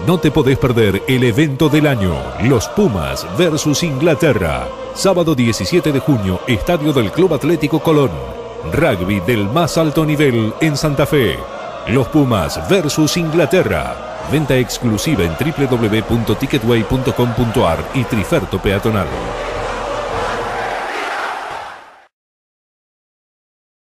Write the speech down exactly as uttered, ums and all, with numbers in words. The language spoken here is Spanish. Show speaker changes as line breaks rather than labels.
No te podés perder el evento del año, los Pumas versus Inglaterra. Sábado diecisiete de junio, Estadio del Club Atlético Colón. Rugby del más alto nivel en Santa Fe. Los Pumas versus Inglaterra. Venta exclusiva en doble u doble u doble u punto ticketway punto com punto ar y Triferto Peatonal.